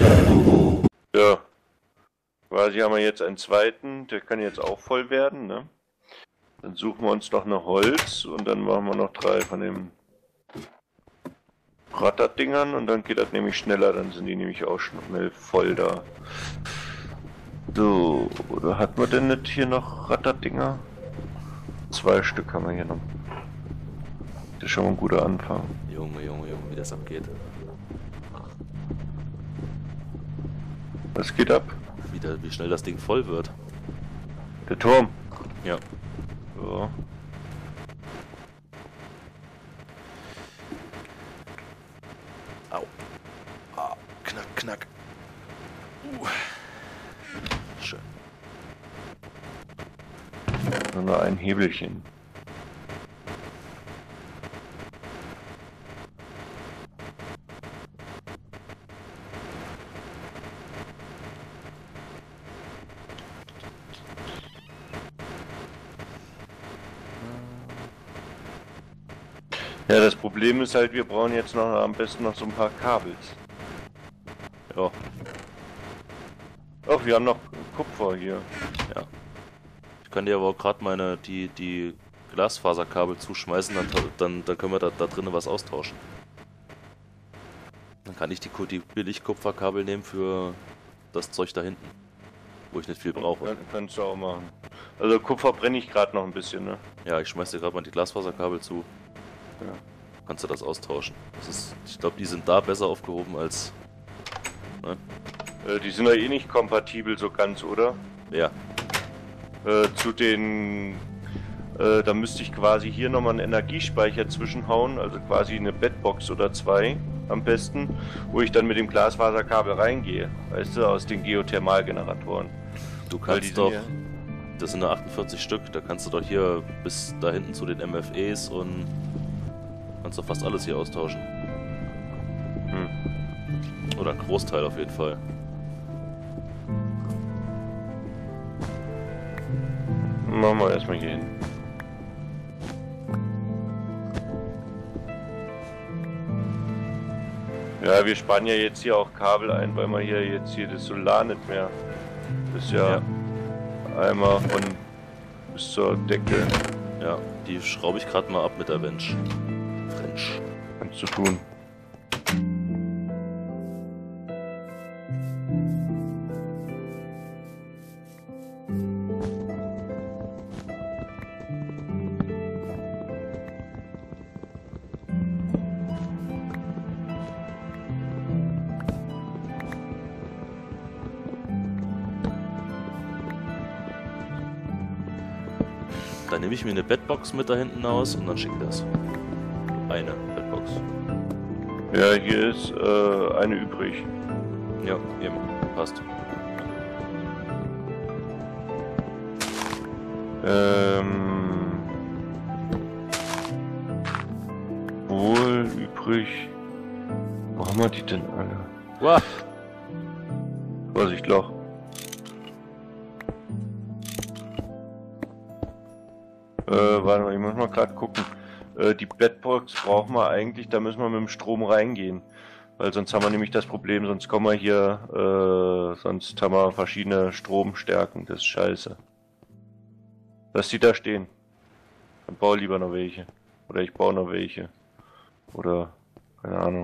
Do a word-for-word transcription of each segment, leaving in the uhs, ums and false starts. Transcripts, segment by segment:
Ja. Quasi haben wir jetzt einen zweiten, der kann jetzt auch voll werden, ne? Dann suchen wir uns noch eine Holz und dann machen wir noch drei von den Ratterdingern und dann geht das nämlich schneller, dann sind die nämlich auch schnell voll da. So, oder hat man denn nicht hier noch Ratterdinger? Zwei Stück haben wir hier noch. Das ist schon mal ein guter Anfang. Junge, Junge, Junge, wie das abgeht. Was geht ab? Wie, der, wie schnell das Ding voll wird. Der Turm. Ja. So. Au. Au. Knack, knack. Uh. Schön. Nur noch ein Hebelchen. Ja, das Problem ist halt, wir brauchen jetzt noch am besten noch so ein paar Kabels. Ja. Ach, wir haben noch Kupfer hier. Ja. Ich kann dir aber auch gerade meine die die Glasfaserkabel zuschmeißen, dann dann, dann können wir da, da drinnen was austauschen. Dann kann ich die, die Billig-Kupferkabel nehmen für das Zeug da hinten, wo ich nicht viel brauche. Ja, kannst du auch machen. Also Kupfer brenne ich gerade noch ein bisschen, ne? Ja, ich schmeiß dir gerade mal die Glasfaserkabel zu. Ja. Kannst du das austauschen? Das ist, ich glaube, die sind da besser aufgehoben als. Ne? Äh, die sind ja eh nicht kompatibel so ganz, oder? Ja. Äh, zu den. Äh, da müsste ich quasi hier nochmal einen Energiespeicher zwischenhauen, also quasi eine Bedbox oder zwei am besten, wo ich dann mit dem Glasfaserkabel reingehe, weißt du, aus den Geothermalgeneratoren. Du kannst doch. Das sind nur achtundvierzig Stück, da kannst du doch hier bis da hinten zu den M F Es und kannst doch fast alles hier austauschen. Hm. Oder ein Großteil auf jeden Fall. Machen wir erstmal hier hin. Ja, wir spannen ja jetzt hier auch Kabel ein, weil wir hier jetzt hier das Solar nicht mehr. Das ist ja, ja. einmal von bis zur Decke. Ja, die schraube ich gerade mal ab mit der Wench. French. Kannst du tun. Dann nehme ich mir eine Bedbox mit da hinten aus und dann schicke ich das. Eine Bedbox. Ja, hier ist äh, eine übrig. Ja, eben. Passt. Ähm. Wohl übrig. Wo haben wir die denn alle? Wow. Vorsicht, Loch. Äh, warte mal, ich muss mal gerade gucken. Äh, die Bedbox brauchen wir eigentlich, da müssen wir mit dem Strom reingehen. Weil sonst haben wir nämlich das Problem, sonst kommen wir hier, äh, sonst haben wir verschiedene Stromstärken, das ist scheiße. Lass die da stehen. Dann baue lieber noch welche. Oder ich baue noch welche. Oder, keine Ahnung.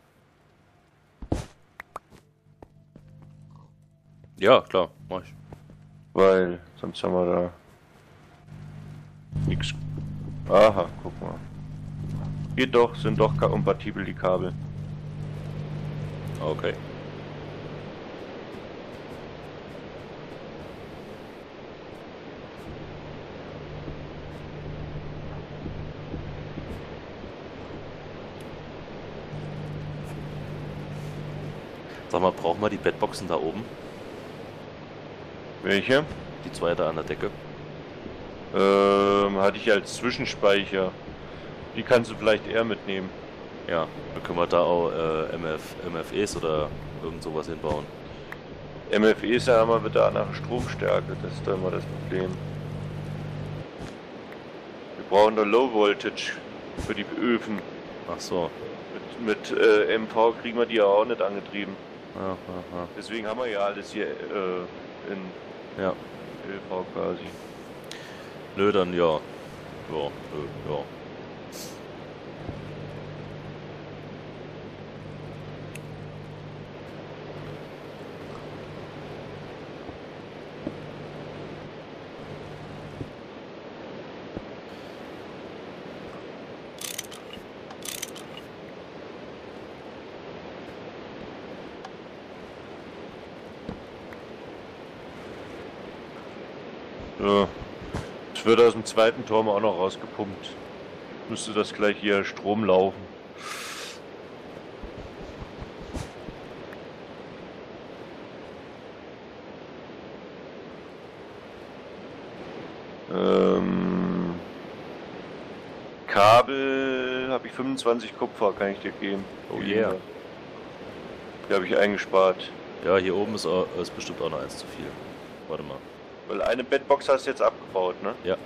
Ja, klar, mach ich. Weil, sonst haben wir da nix. Aha, guck mal. Geht doch, sind doch kompatibel die Kabel. Okay. Sag mal, brauchen wir die Bedboxen da oben? Welche? Die zwei da an der Decke. Ähm, hatte ich als Zwischenspeicher. Die kannst du vielleicht eher mitnehmen. Ja, dann können wir da auch äh, M F, M F Es oder irgend sowas hinbauen. M F Es ja immer wieder nach Stromstärke, das ist da immer das Problem. Wir brauchen nur Low Voltage für die Öfen. Ach so. Mit, mit äh, M V kriegen wir die ja auch nicht angetrieben. Ja, ja, ja. Deswegen haben wir ja alles hier äh, in Ja. L V quasi. Nö, dann ja. Ja, nö, ja. Ja. Das wird aus dem zweiten Turm auch noch rausgepumpt. Müsste das gleich hier Strom laufen. Ähm, Kabel habe ich fünfundzwanzig Kupfer, kann ich dir geben. Oh yeah. Die habe ich eingespart. Ja, hier oben ist, äh, ist bestimmt auch noch eins zu viel. Warte mal. Weil eine Bedbox hast du jetzt abgebaut, ne? Ja.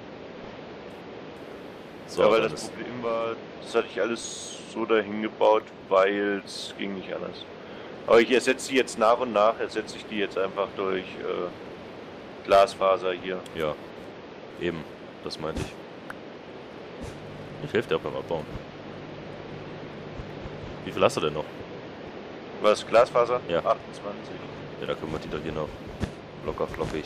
So, ja, weil dann das ist, Problem war, das hatte ich alles so dahin gebaut, weil es ging nicht anders. Aber ich ersetze die jetzt nach und nach, ersetze ich die jetzt einfach durch äh, Glasfaser hier. ja, eben, das meinte ich. Ich helfe dir auch beim Abbauen. Wie viel hast du denn noch? Was, Glasfaser? Ja. achtundzwanzig. Ja, da können wir die doch hier noch locker flockig.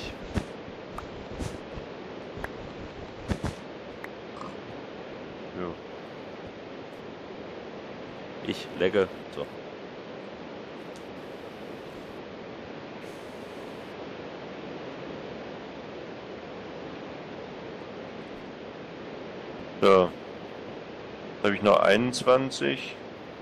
Ja. Ich legge. So. Ja. Da habe ich noch einundzwanzig.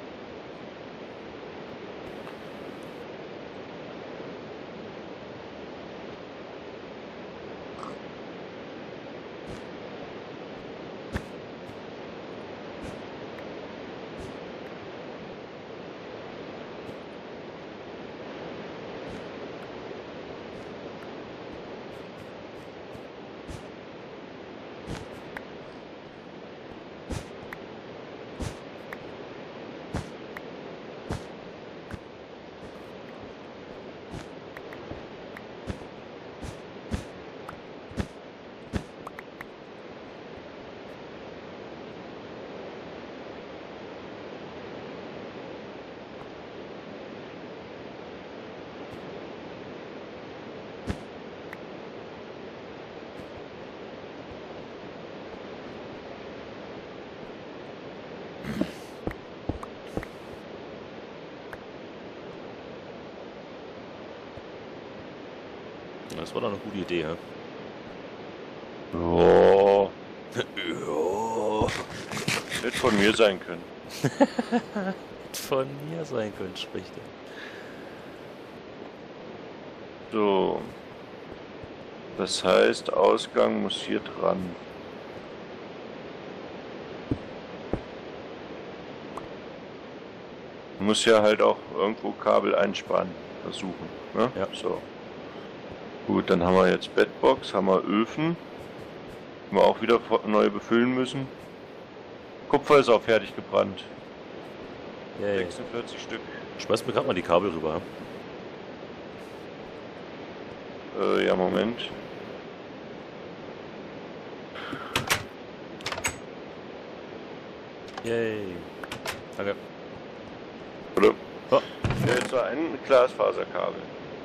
Das war doch eine gute Idee, hä? Oh, Ja. wird von mir sein können. Von mir sein können, spricht er. So. Das heißt, Ausgang muss hier dran. Muss ja halt auch irgendwo Kabel einspannen, versuchen. Ne? Ja. So. Gut, dann haben wir jetzt Bedbox, haben wir Öfen, die wir auch wieder neu befüllen müssen. Kupfer ist auch fertig gebrannt. Yay. sechsundvierzig Stück. Schmeiß mir gerade mal die Kabel rüber. Äh, ja, Moment. Yay. Danke. Oder? Oh. Ja, jetzt war ein Glasfaserkabel.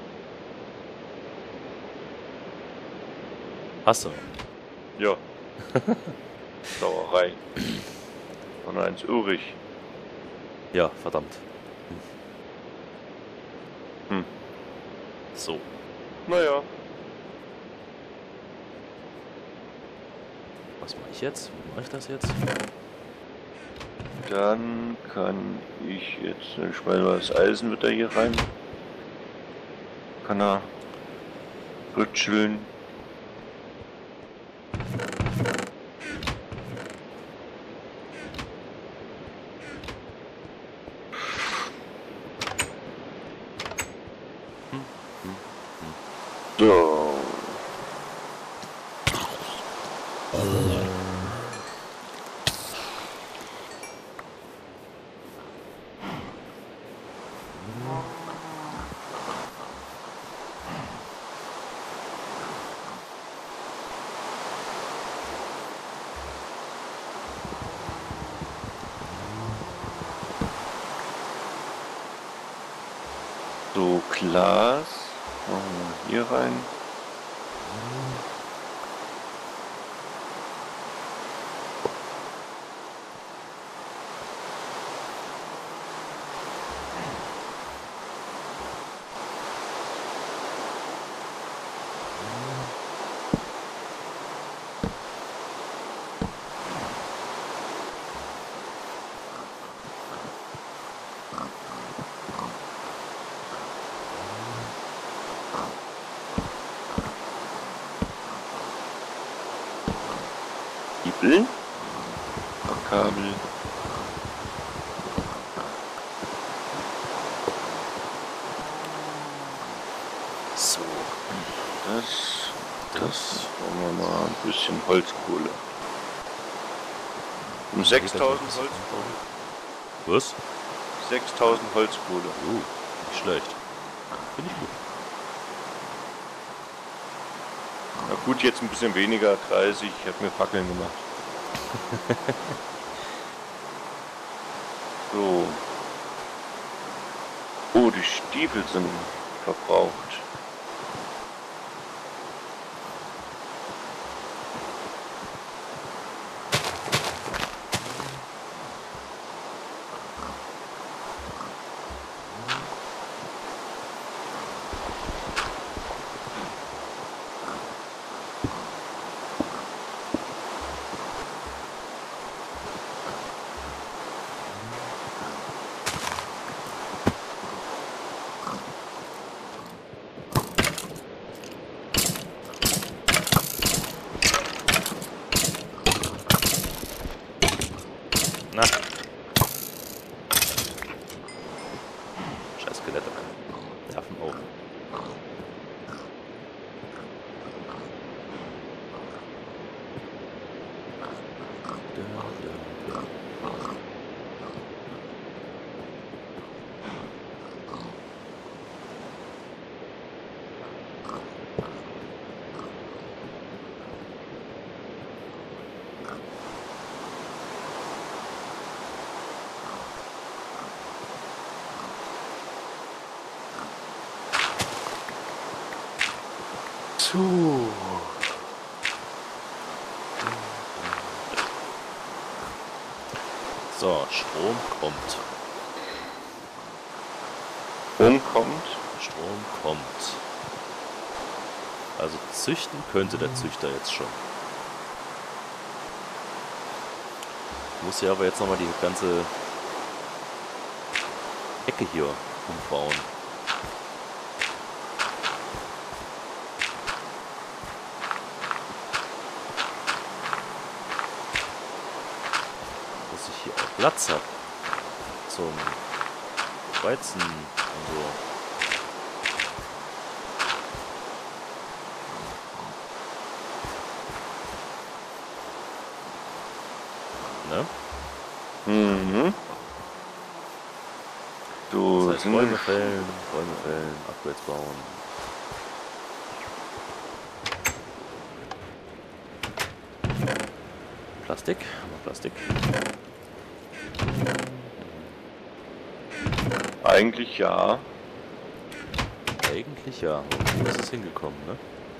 Hast du? Ja. Sauerei. Und eins übrig. Ja, verdammt. Hm. So. Naja. Was mache ich jetzt? Wie mache ich das jetzt? Dann kann ich jetzt, ich meine, das Eisen wird da hier rein. Kann er rütscheln. So. So, Glas. Machen wir hier rein. Kabel. Kabel. So. Das, das wollen wir mal ein bisschen Holzkohle. Um sechstausend Holzkohle. Was? sechstausend Holzkohle. Uh, nicht schlecht. Finde ich gut. Na gut, jetzt ein bisschen weniger, dreißig. Ich habe mir Fackeln gemacht. So. Oh, die Stiefel sind verbraucht. Na. Scheiß Skelette. Nerven auf. So. So, Strom kommt. Strom kommt. Strom kommt. Also züchten könnte der Züchter jetzt schon. Muss ja aber jetzt nochmal die ganze Ecke hier umbauen. Dass ich hier auch Platz habe zum Weizen und so. Ne? Mhm. So, Das heißt, sind Bäume fällen, Bäume fällen, Upgrades bauen. Plastik, haben wir Plastik. eigentlich ja. Eigentlich ja. Wo ist es hingekommen, ne?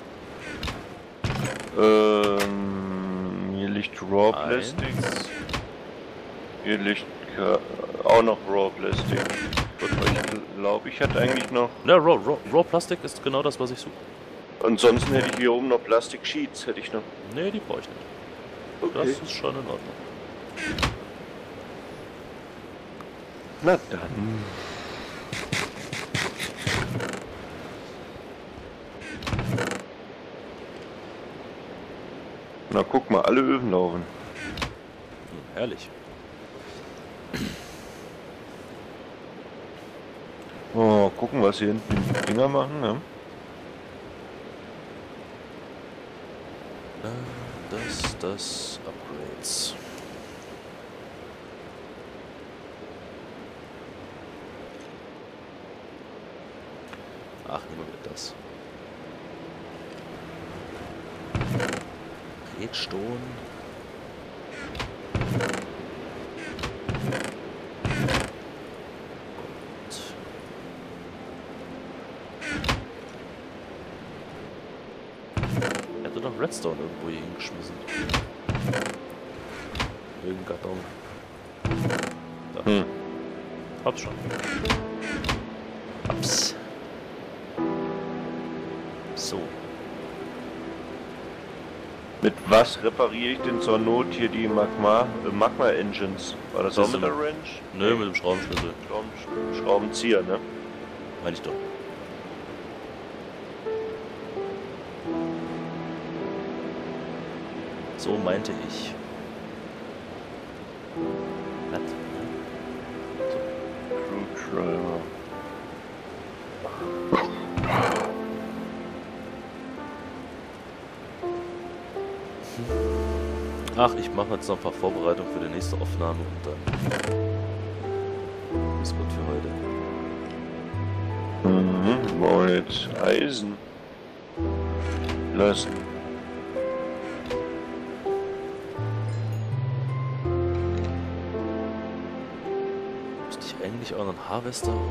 Ähm, hier liegt Raw Eins. Plastic. Hier liegt äh, auch noch Raw Plastic. Ich glaube, ich hatte eigentlich noch. Ja, Raw, Raw, Raw Plastik ist genau das, was ich suche. Ansonsten hätte ich hier oben noch Plastic Sheets, hätte ich noch. Ne, die brauche ich nicht. Okay. Das ist schon in Ordnung. Na dann. Na guck mal, alle Öfen laufen. Hm, herrlich. Oh, gucken, was hier hinten die Dinger machen, ne? Das, das, Upgrades. Ach, nehmen wir wieder das. Redstone. Redstone irgendwo hier hingeschmissen. Irgendein Karton. Da. Hm. Hab's schon. Hab's. So. Mit was repariere ich denn zur Not hier die Magma, äh, Magma Engines? War das, Das auch mit ist der Wrench? Nö, mit dem Schraubenschlüssel. Schrauben, Schraubenzieher, ne? Meine ich doch. So meinte ich. Was? Screwdriver. Ach, ich mache jetzt noch ein paar Vorbereitungen für die nächste Aufnahme und dann ist gut für heute. Mhm, wollen wir jetzt Eisen lassen. Müsste ich eigentlich auch einen Harvester